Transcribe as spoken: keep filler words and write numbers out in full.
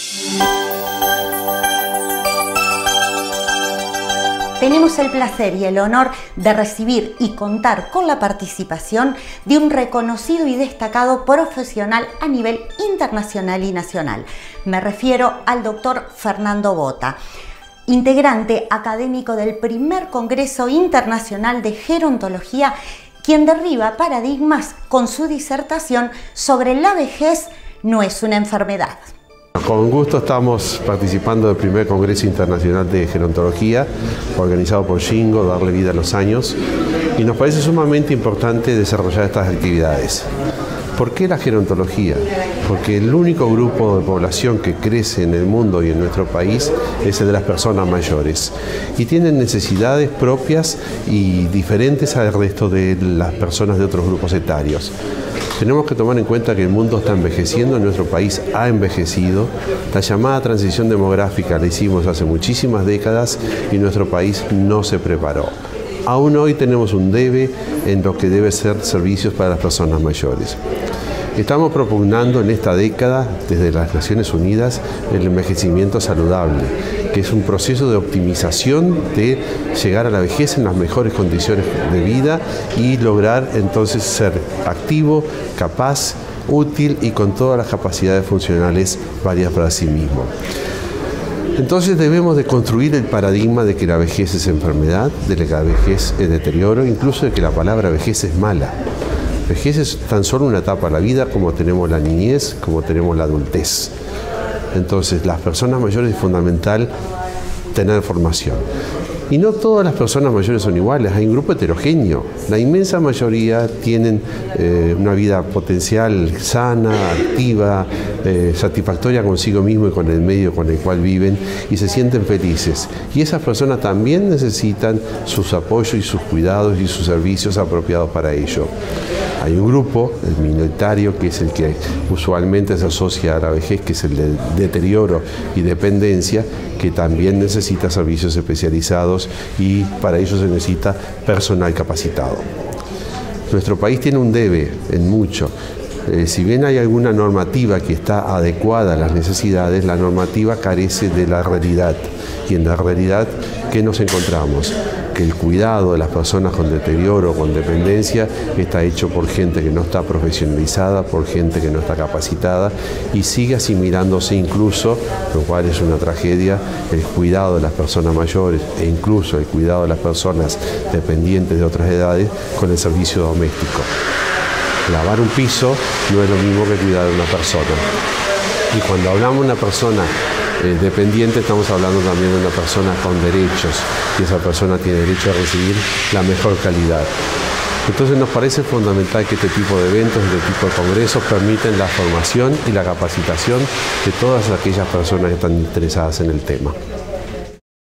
Tenemos el placer y el honor de recibir y contar con la participación de un reconocido y destacado profesional a nivel internacional y nacional. Me refiero al doctor Fernando Bota, integrante académico del primer Congreso Internacional de Gerontología, quien derriba paradigmas con su disertación sobre la vejez no es una enfermedad. Con gusto estamos participando del primer Congreso Internacional de Gerontología, organizado por Shingo, Darle Vida a los Años, y nos parece sumamente importante desarrollar estas actividades. ¿Por qué la gerontología? Porque el único grupo de población que crece en el mundo y en nuestro país es el de las personas mayores, y tienen necesidades propias y diferentes al resto de las personas de otros grupos etarios. Tenemos que tomar en cuenta que el mundo está envejeciendo, nuestro país ha envejecido. La llamada transición demográfica la hicimos hace muchísimas décadas y nuestro país no se preparó. Aún hoy tenemos un debe en lo que debe ser servicios para las personas mayores. Estamos propugnando en esta década, desde las Naciones Unidas, el envejecimiento saludable, que es un proceso de optimización de llegar a la vejez en las mejores condiciones de vida y lograr entonces ser activo, capaz, útil y con todas las capacidades funcionales varias para sí mismo. Entonces debemos de construir el paradigma de que la vejez es enfermedad, de que la vejez es deterioro, incluso de que la palabra vejez es mala. Vejez es tan solo una etapa de la vida como tenemos la niñez, como tenemos la adultez. Entonces, las personas mayores es fundamental tener formación. Y no todas las personas mayores son iguales, hay un grupo heterogéneo. La inmensa mayoría tienen eh, una vida potencial sana, activa, eh, satisfactoria consigo mismo y con el medio con el cual viven y se sienten felices. Y esas personas también necesitan sus apoyos y sus cuidados y sus servicios apropiados para ello. Hay un grupo, el minoritario, que es el que usualmente se asocia a la vejez, que es el de deterioro y dependencia, que también necesita servicios especializados y para ello se necesita personal capacitado. Nuestro país tiene un debe en mucho. Eh, si bien hay alguna normativa que está adecuada a las necesidades, la normativa carece de la realidad. Y en la realidad, ¿qué nos encontramos? Que el cuidado de las personas con deterioro o con dependencia está hecho por gente que no está profesionalizada, por gente que no está capacitada y sigue asimilándose incluso, lo cual es una tragedia, el cuidado de las personas mayores e incluso el cuidado de las personas dependientes de otras edades con el servicio doméstico. Lavar un piso no es lo mismo que cuidar a una persona. Y cuando hablamos de una persona eh, dependiente, estamos hablando también de una persona con derechos, y esa persona tiene derecho a recibir la mejor calidad. Entonces nos parece fundamental que este tipo de eventos, este tipo de congresos permiten la formación y la capacitación de todas aquellas personas que están interesadas en el tema.